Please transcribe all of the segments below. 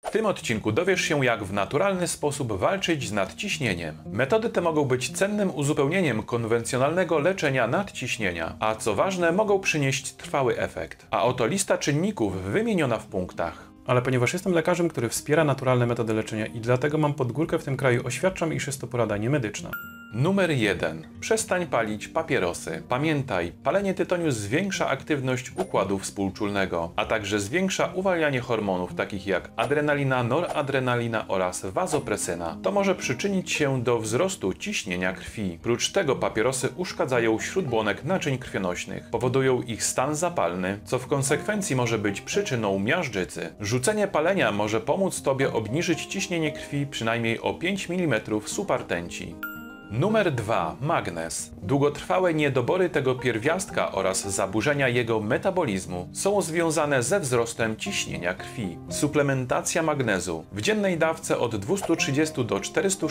W tym odcinku dowiesz się, jak w naturalny sposób walczyć z nadciśnieniem. Metody te mogą być cennym uzupełnieniem konwencjonalnego leczenia nadciśnienia, a co ważne, mogą przynieść trwały efekt. A oto lista czynników wymieniona w punktach. Ale ponieważ jestem lekarzem, który wspiera naturalne metody leczenia i dlatego mam pod górkę w tym kraju, oświadczam, iż jest to porada niemedyczna. Numer 1. Przestań palić papierosy. Pamiętaj, palenie tytoniu zwiększa aktywność układu współczulnego, a także zwiększa uwalnianie hormonów takich jak adrenalina, noradrenalina oraz wazopresyna. To może przyczynić się do wzrostu ciśnienia krwi. Prócz tego papierosy uszkadzają śródbłonek naczyń krwionośnych, powodują ich stan zapalny, co w konsekwencji może być przyczyną miażdżycy. Rzucenie palenia może pomóc Tobie obniżyć ciśnienie krwi przynajmniej o 5 mm subartenci. Numer 2. Magnez. Długotrwałe niedobory tego pierwiastka oraz zaburzenia jego metabolizmu są związane ze wzrostem ciśnienia krwi. Suplementacja magnezu w dziennej dawce od 230 do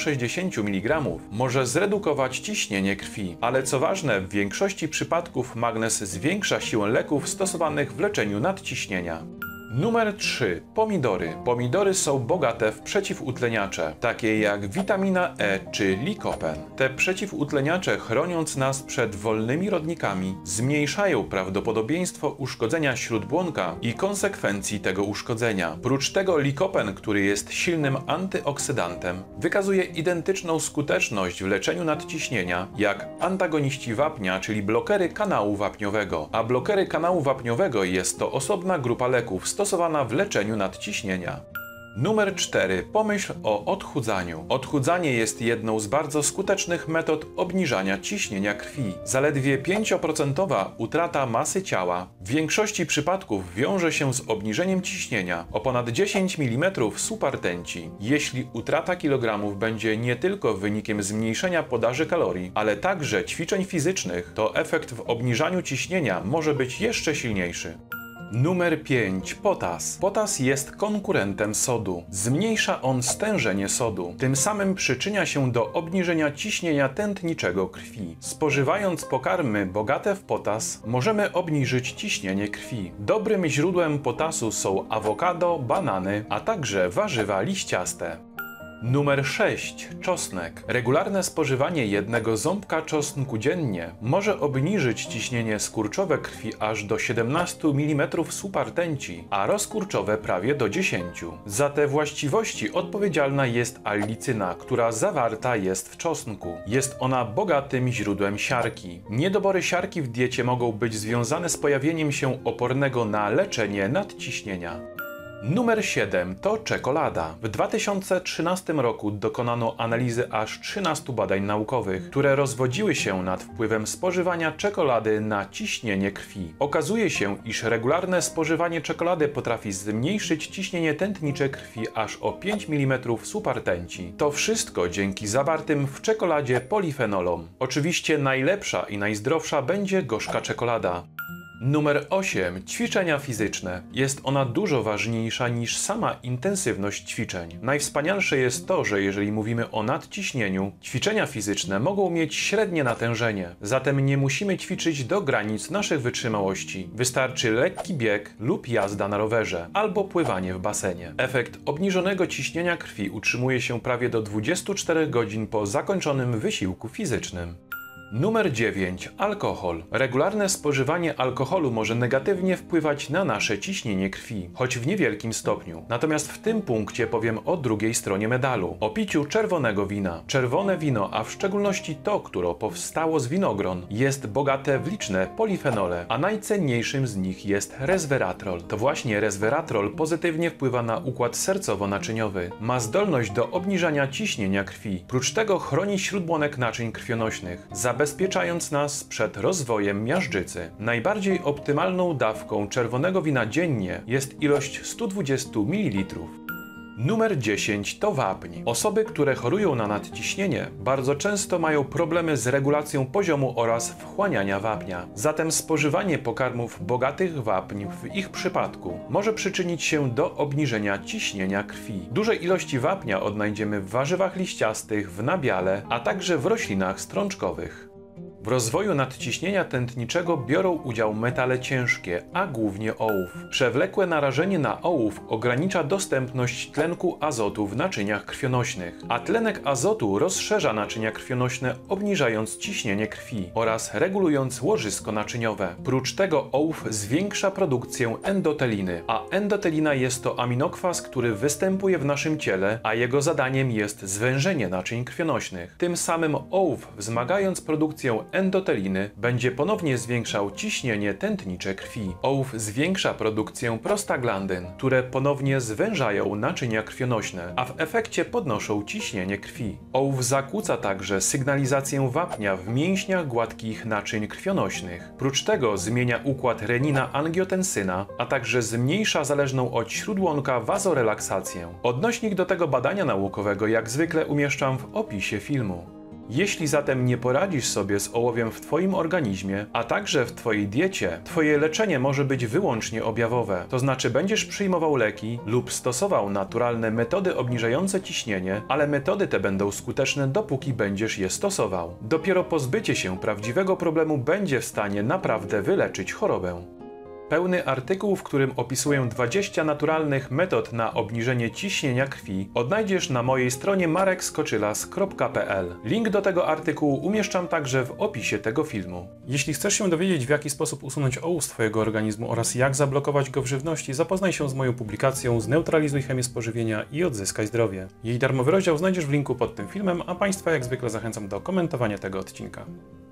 460 mg może zredukować ciśnienie krwi, ale co ważne, w większości przypadków magnez zwiększa siłę leków stosowanych w leczeniu nadciśnienia. Numer 3. Pomidory. Pomidory są bogate w przeciwutleniacze, takie jak witamina E czy likopen. Te przeciwutleniacze, chroniąc nas przed wolnymi rodnikami, zmniejszają prawdopodobieństwo uszkodzenia śródbłonka i konsekwencji tego uszkodzenia. Prócz tego likopen, który jest silnym antyoksydantem, wykazuje identyczną skuteczność w leczeniu nadciśnienia jak antagoniści wapnia, czyli blokery kanału wapniowego. A blokery kanału wapniowego jest to osobna grupa leków stosowana w leczeniu nadciśnienia. Numer 4. Pomyśl o odchudzaniu. Odchudzanie jest jedną z bardzo skutecznych metod obniżania ciśnienia krwi. Zaledwie 5% utrata masy ciała w większości przypadków wiąże się z obniżeniem ciśnienia o ponad 10 mm subartenci. Jeśli utrata kilogramów będzie nie tylko wynikiem zmniejszenia podaży kalorii, ale także ćwiczeń fizycznych, to efekt w obniżaniu ciśnienia może być jeszcze silniejszy. Numer 5. Potas. Potas jest konkurentem sodu. Zmniejsza on stężenie sodu. Tym samym przyczynia się do obniżenia ciśnienia tętniczego krwi. Spożywając pokarmy bogate w potas, możemy obniżyć ciśnienie krwi. Dobrym źródłem potasu są awokado, banany, a także warzywa liściaste. Numer 6. Czosnek. Regularne spożywanie jednego ząbka czosnku dziennie może obniżyć ciśnienie skurczowe krwi aż do 17 mm subartenci, a rozkurczowe prawie do 10. Za te właściwości odpowiedzialna jest allicyna, która zawarta jest w czosnku. Jest ona bogatym źródłem siarki. Niedobory siarki w diecie mogą być związane z pojawieniem się opornego na leczenie nadciśnienia. Numer 7 to czekolada. W 2013 roku dokonano analizy aż 13 badań naukowych, które rozwodziły się nad wpływem spożywania czekolady na ciśnienie krwi. Okazuje się, iż regularne spożywanie czekolady potrafi zmniejszyć ciśnienie tętnicze krwi aż o 5 mm subartenci. To wszystko dzięki zawartym w czekoladzie polifenolom. Oczywiście najlepsza i najzdrowsza będzie gorzka czekolada. Numer 8. Ćwiczenia fizyczne. Jest ona dużo ważniejsza niż sama intensywność ćwiczeń. Najwspanialsze jest to, że jeżeli mówimy o nadciśnieniu, ćwiczenia fizyczne mogą mieć średnie natężenie. Zatem nie musimy ćwiczyć do granic naszych wytrzymałości. Wystarczy lekki bieg lub jazda na rowerze, albo pływanie w basenie. Efekt obniżonego ciśnienia krwi utrzymuje się prawie do 24 godzin po zakończonym wysiłku fizycznym. Numer 9. Alkohol. Regularne spożywanie alkoholu może negatywnie wpływać na nasze ciśnienie krwi, choć w niewielkim stopniu. Natomiast w tym punkcie powiem o drugiej stronie medalu. O piciu czerwonego wina. Czerwone wino, a w szczególności to, które powstało z winogron, jest bogate w liczne polifenole, a najcenniejszym z nich jest resveratrol. To właśnie resveratrol pozytywnie wpływa na układ sercowo-naczyniowy. Ma zdolność do obniżania ciśnienia krwi. Prócz tego chroni śródbłonek naczyń krwionośnych, zabezpieczając nas przed rozwojem miażdżycy. Najbardziej optymalną dawką czerwonego wina dziennie jest ilość 120 ml. Numer 10 to wapń. Osoby, które chorują na nadciśnienie, bardzo często mają problemy z regulacją poziomu oraz wchłaniania wapnia. Zatem spożywanie pokarmów bogatych w wapń w ich przypadku może przyczynić się do obniżenia ciśnienia krwi. Duże ilości wapnia odnajdziemy w warzywach liściastych, w nabiale, a także w roślinach strączkowych. W rozwoju nadciśnienia tętniczego biorą udział metale ciężkie, a głównie ołów. Przewlekłe narażenie na ołów ogranicza dostępność tlenku azotu w naczyniach krwionośnych, a tlenek azotu rozszerza naczynia krwionośne, obniżając ciśnienie krwi oraz regulując łożysko naczyniowe. Prócz tego ołów zwiększa produkcję endoteliny, a endotelina jest to aminokwas, który występuje w naszym ciele, a jego zadaniem jest zwężenie naczyń krwionośnych. Tym samym ołów, wzmagając produkcję endoteliny, będzie ponownie zwiększał ciśnienie tętnicze krwi. Ołów zwiększa produkcję prostaglandyn, które ponownie zwężają naczynia krwionośne, a w efekcie podnoszą ciśnienie krwi. Ołów zakłóca także sygnalizację wapnia w mięśniach gładkich naczyń krwionośnych. Prócz tego zmienia układ renina-angiotensyna, a także zmniejsza zależną od śródłonka wazorelaksację. Odnośnik do tego badania naukowego jak zwykle umieszczam w opisie filmu. Jeśli zatem nie poradzisz sobie z ołowiem w Twoim organizmie, a także w Twojej diecie, Twoje leczenie może być wyłącznie objawowe. To znaczy będziesz przyjmował leki lub stosował naturalne metody obniżające ciśnienie, ale metody te będą skuteczne dopóki będziesz je stosował. Dopiero pozbycie się prawdziwego problemu będzie w stanie naprawdę wyleczyć chorobę. Pełny artykuł, w którym opisuję 20 naturalnych metod na obniżenie ciśnienia krwi, odnajdziesz na mojej stronie marekskoczylas.pl. Link do tego artykułu umieszczam także w opisie tego filmu. Jeśli chcesz się dowiedzieć, w jaki sposób usunąć ołów z Twojego organizmu oraz jak zablokować go w żywności, zapoznaj się z moją publikacją Zneutralizuj chemię spożywienia i odzyskaj zdrowie. Jej darmowy rozdział znajdziesz w linku pod tym filmem, a Państwa jak zwykle zachęcam do komentowania tego odcinka.